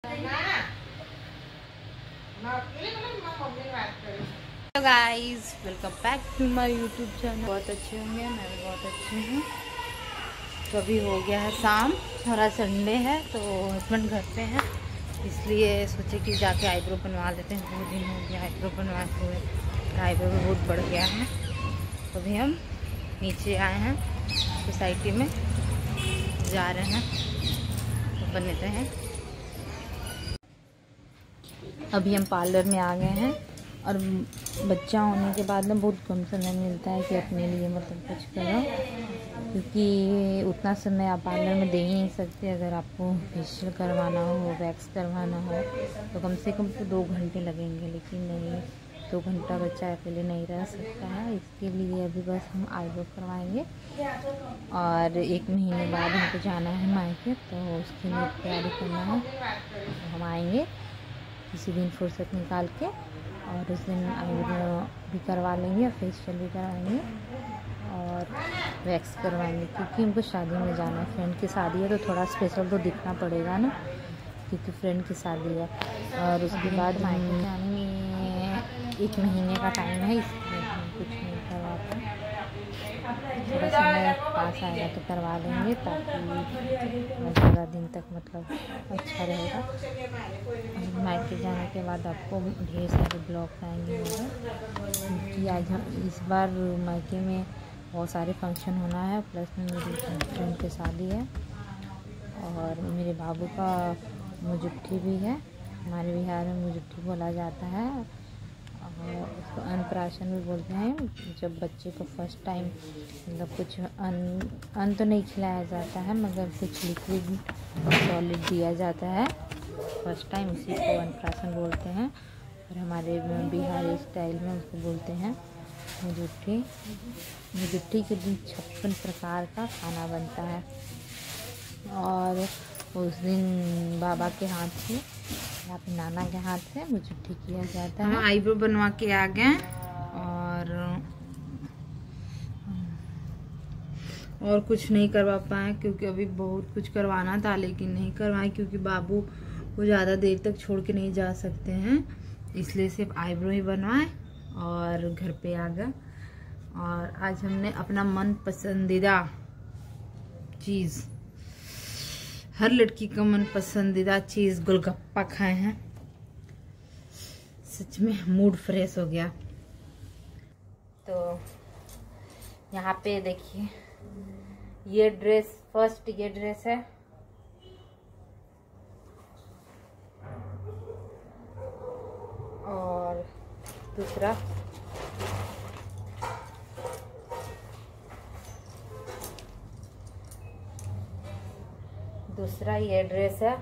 Hello guys, welcome back to my YouTube channel. बहुत अच्छे होंगे, मैं भी बहुत अच्छी हूँ। तो अभी हो गया है शाम, थोड़ा संडे है तो हस्बैंड घर पे हैं, इसलिए सोचे कि जाके आईब्रो बनवा लेते हैं। 2 दिन हो गया आईब्रो बनवाए हुए, आईब्रो भी बहुत बढ़ गया है। तो अभी हम नीचे आए हैं सोसाइटी में, जा रहे हैं तो बनते हैं। अभी हम पार्लर में आ गए हैं और बच्चा होने के बाद ना बहुत कम समय मिलता है कि अपने लिए मतलब कुछ करो, क्योंकि उतना समय आप पार्लर में दे ही नहीं सकते। अगर आपको फेशियल करवाना हो, वैक्स करवाना हो तो कम से कम तो 2 घंटे लगेंगे, लेकिन नहीं, 2 घंटा बच्चा अकेले नहीं रह सकता है। इसके लिए अभी बस हम आईब्रो करवाएंगे और 1 महीने बाद हमको जाना है मायके, तो उसके लिए तैयारी करना है। तो हम आएंगे किसी दिन फुर्सत निकाल के और उस दिन आईब्रो भी करवा लेंगे और फेशियल भी करवाएंगे और वैक्स करवाएंगे, क्योंकि हमको शादी में जाना है। फ्रेंड की शादी है तो थोड़ा स्पेशल तो दिखना पड़ेगा ना, क्योंकि फ्रेंड की शादी है। और उसके बाद मायके जाने में 1 महीने का टाइम है, इसलिए हम कुछ नहीं करवा पाए। थोड़ा समय पास आएगा तो करवा लेंगे, ताकि ज़्यादा दिन तक मतलब अच्छा रहेगा। मायके जाने के बाद आपको ढेर सारे ब्लॉग आएंगे मेरे, क्योंकि आज हम इस बार मायके में बहुत सारे फंक्शन होना है, प्लस में मेरी फ्रेंड की शादी है और मेरे बाबू का मुजुट्ठी भी है। हमारे बिहार में मुजुट्ठी बोला जाता है और उसको अन्नप्राशन भी बोलते हैं, जब बच्चे को फर्स्ट टाइम मतलब कुछ अन्न तो नहीं खिलाया जाता है, मगर कुछ लिक्विड सॉलिड दिया जाता है फर्स्ट टाइम, उसी को अन्नप्राशन बोलते हैं। और हमारे बिहारी स्टाइल में उसको बोलते हैं मुजुट्ठी। मुजुट्ठी के दिन 56 प्रकार का खाना बनता है और उस दिन बाबा के हाथ से या फिर नाना के हाथ से मुजुट्ठी किया जाता है। आईब्रो बनवा के आ गए और कुछ नहीं करवा पाए, क्योंकि अभी बहुत कुछ करवाना था लेकिन नहीं करवाए, क्योंकि बाबू को ज़्यादा देर तक छोड़ के नहीं जा सकते हैं, इसलिए सिर्फ आईब्रो ही बनवाए और घर पे आ गए। और आज हमने अपना मन पसंदीदा चीज़, हर लड़की का मन पसंदीदा चीज़ गोलगप्पा खाए हैं। सच में मूड फ्रेश हो गया। तो यहाँ पे देखिए, ये ड्रेस ये ड्रेस है, और दूसरा ये ड्रेस है।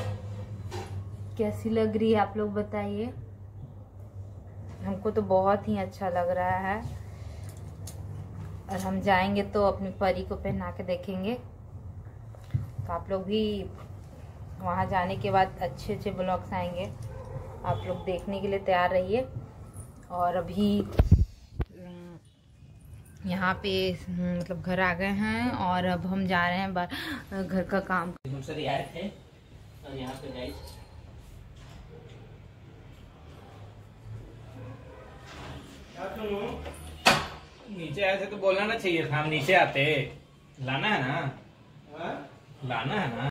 कैसी लग रही है आप लोग बताइए। हमको तो बहुत ही अच्छा लग रहा है और हम जाएंगे तो अपनी परी को पहना के देखेंगे। तो आप लोग भी वहाँ जाने के बाद अच्छे अच्छे ब्लॉग्स आएंगे, आप लोग देखने के लिए तैयार रहिए। और अभी यहाँ पे मतलब घर आ गए हैं और अब हम जा रहे हैं घर का काम। और यहाँ पे नीचे आए थे तो बोलना ना चाहिए था, हम नीचे आते। लाना है ना, लाना है ना।